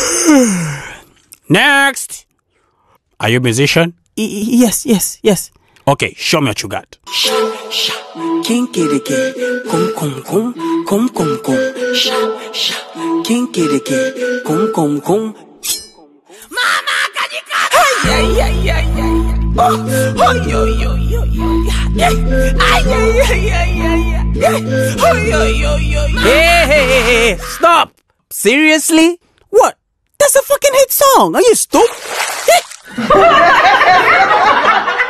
Next. Are you a musician? Yes. Okay, show me what you got. Sha, sha, kinkiriki, kum, kum, kum, kum, kum, kum. Sha, sha, kinkiriki, kum, kum, kum. Mama, can you come? Ay. Oh, yo. Ay. Oh, yo. Hey. Stop. Seriously? What? That's a fucking hit song. Are you stupid?